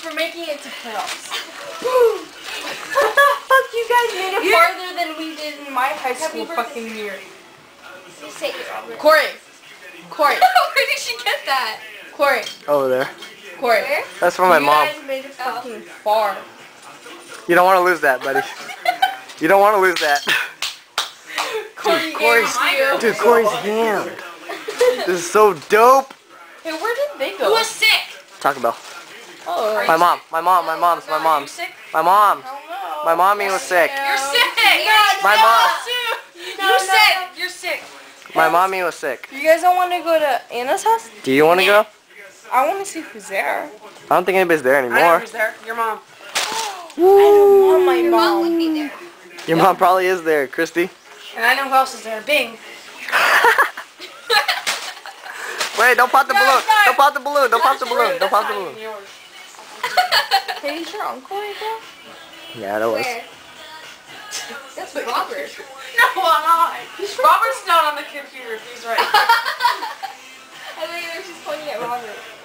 for making it to playoffs. What the fuck? You guys made it farther than we did in my high school fucking year. You say it, Robert. Corey. Corey. Where did she get that? Corey. Over there. Corey. That's from my mom. You guys made it fucking far. You don't want to lose that, buddy. You don't want to lose that. Corey, Dude, Corey's hand. This is so dope. Hey, where did they go? Who was sick? Taco Bell. Oh, My mom's. My mom's. Are you sick? My mom. I don't know. My mommy was sick. You're sick. My mom. You're sick. You're sick. My mommy was sick. You guys don't want to go to Anna's house? Do you want to go? I want to see who's there. I don't think anybody's there I know anymore. who's there. Your mom. I don't want my Your mom would be there. Your mom probably is there, Christy. And I know who else is there. Bing. Wait, don't pop the balloon. Don't pop the balloon. Don't pop the balloon. Don't pop the balloon. Hey, is your uncle right there? Yeah, that was. That's Robert. No, I'm not. Robert's not on the computer. He's right. I think she was pointing at Robert.